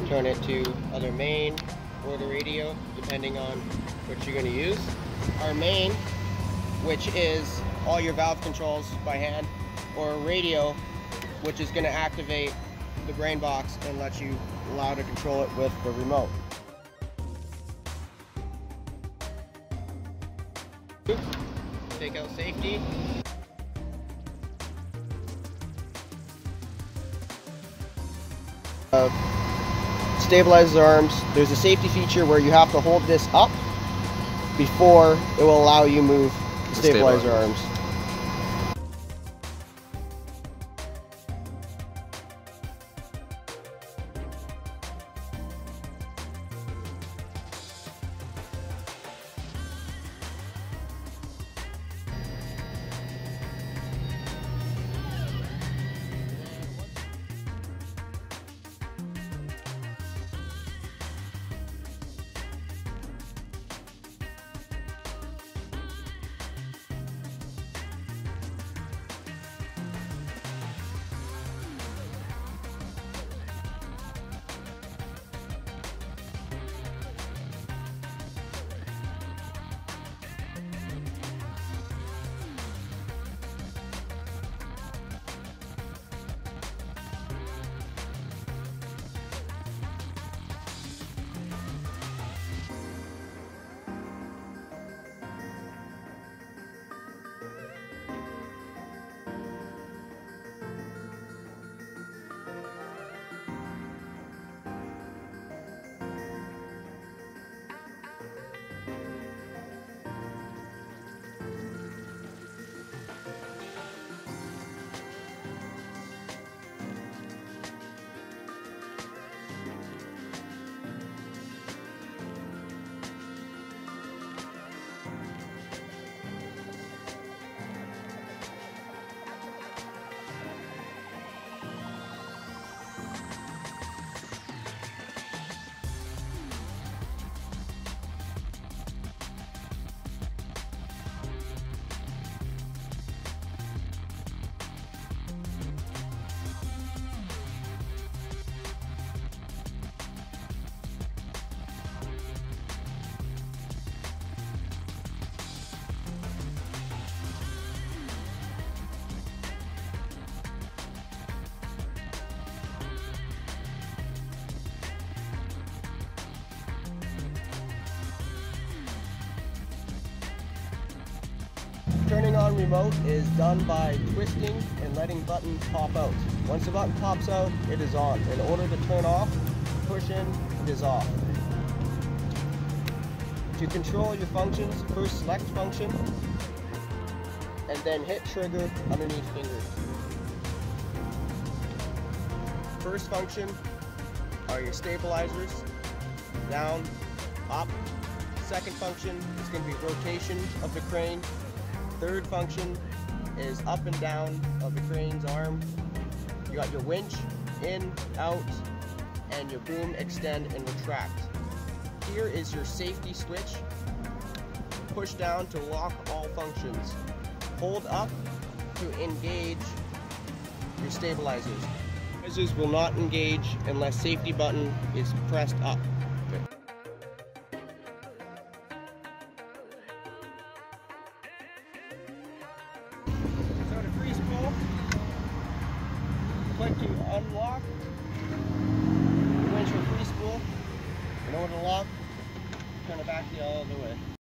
turn it to either main or the radio, depending on what you're going to use. Our main, which is all your valve controls by hand, or a radio, which is going to activate the brain box and let you allow to control it with the remote. Take out safety. Stabilizes the arms. There's a safety feature where you have to hold this up before it will allow you move the stabilizer arms. Turning on remote is done by twisting and letting buttons pop out. Once the button pops out, it is on. In order to turn off, push in, it is off. To control your functions, first select function, and then hit trigger underneath fingers. First function are your stabilizers, down, up. Second function is going to be rotation of the crane. Third function is up and down of the crane's arm. You got your winch, in, out, and your boom, extend, and retract. Here is your safety switch. Push down to lock all functions. Hold up to engage your stabilizers. Stabilizers will not engage unless safety button is pressed up. Click to unlock the winch for free spool. In order to lock, turn it back the other way.